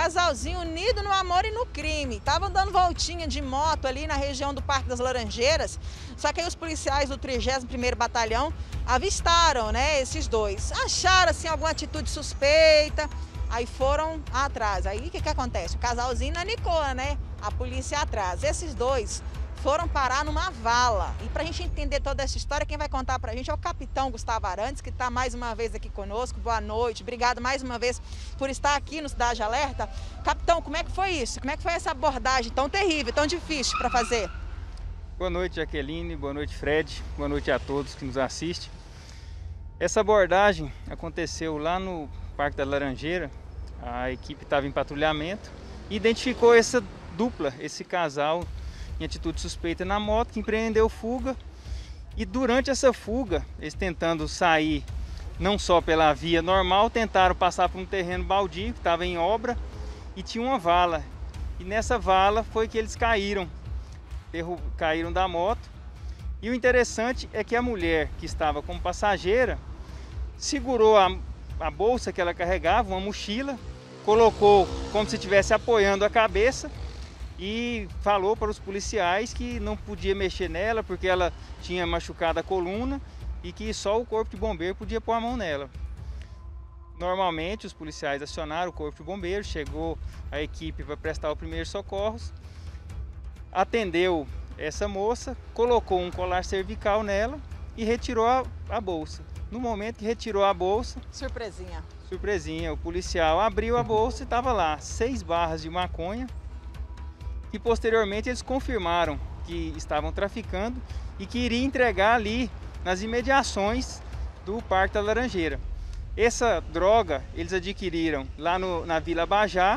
casalzinho unido no amor e no crime. Estavam dando voltinha de moto ali na região do Parque das Laranjeiras, só que aí os policiais do 31º Batalhão avistaram, né, esses dois. Acharam, assim, alguma atitude suspeita, aí foram atrás. Aí o que acontece? O casalzinho nanicou, né? A polícia atrás. Esses dois foram parar numa vala. E para a gente entender toda essa história, quem vai contar para a gente é o capitão Gustavo Arantes, que está mais uma vez aqui conosco. Boa noite, obrigado mais uma vez por estar aqui no Cidade Alerta. Capitão, como é que foi isso? Como é que foi essa abordagem tão terrível, tão difícil para fazer? Boa noite, Jaqueline, boa noite, Fred, boa noite a todos que nos assistem. Essa abordagem aconteceu lá no Parque da Laranjeira. A equipe estava em patrulhamento e identificou essa dupla, esse casal em atitude suspeita na moto, que empreendeu fuga. E durante essa fuga, eles tentando sair não só pela via normal, tentaram passar por um terreno baldio que estava em obra e tinha uma vala. E nessa vala foi que eles caíram da moto. E o interessante é que a mulher que estava como passageira segurou a bolsa que ela carregava, uma mochila, colocou como se estivesse apoiando a cabeça e falou para os policiais que não podia mexer nela porque ela tinha machucado a coluna e que só o corpo de bombeiro podia pôr a mão nela. Normalmente os policiais acionaram o corpo de bombeiro, chegou a equipe para prestar os primeiros socorros, atendeu essa moça, colocou um colar cervical nela e retirou a bolsa. No momento que retirou a bolsa... Surpresinha, o policial abriu a bolsa e estava lá 6 barras de maconha, e posteriormente eles confirmaram que estavam traficando e que iriam entregar ali nas imediações do Parque da Laranjeira. Essa droga eles adquiriram lá na Vila Bajá,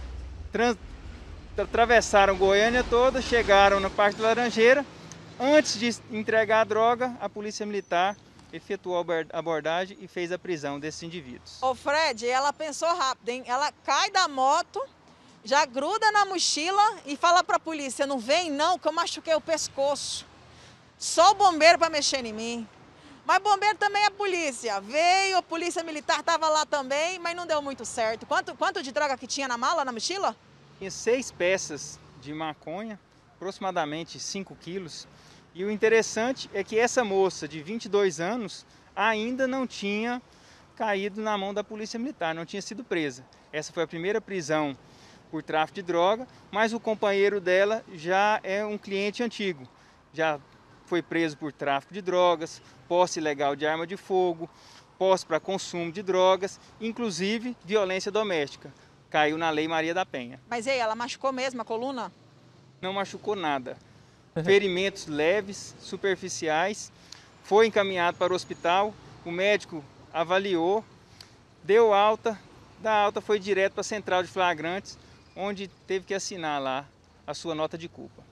atravessaram Goiânia toda, chegaram no Parque da Laranjeira. Antes de entregar a droga, a Polícia Militar efetuou a abordagem e fez a prisão desses indivíduos. Ô Fred, ela pensou rápido, hein? Ela cai da moto, já gruda na mochila e fala para a polícia: não vem não, que eu machuquei o pescoço. Só o bombeiro para mexer em mim. Mas bombeiro também é polícia. Veio, a polícia militar estava lá também, mas não deu muito certo. Quanto de droga que tinha na mala, na mochila? Tinha 6 peças de maconha, aproximadamente 5 quilos. E o interessante é que essa moça de 22 anos ainda não tinha caído na mão da Polícia Militar, não tinha sido presa. Essa foi a primeira prisão por tráfico de droga, mas o companheiro dela já é um cliente antigo. Já foi preso por tráfico de drogas, posse ilegal de arma de fogo, posse para consumo de drogas, inclusive violência doméstica. Caiu na Lei Maria da Penha. Mas e aí, ela machucou mesmo a coluna? Não machucou nada. Ferimentos leves, superficiais. Foi encaminhado para o hospital, o médico avaliou, deu alta. Da alta foi direto para a central de flagrantes, onde teve que assinar lá a sua nota de culpa.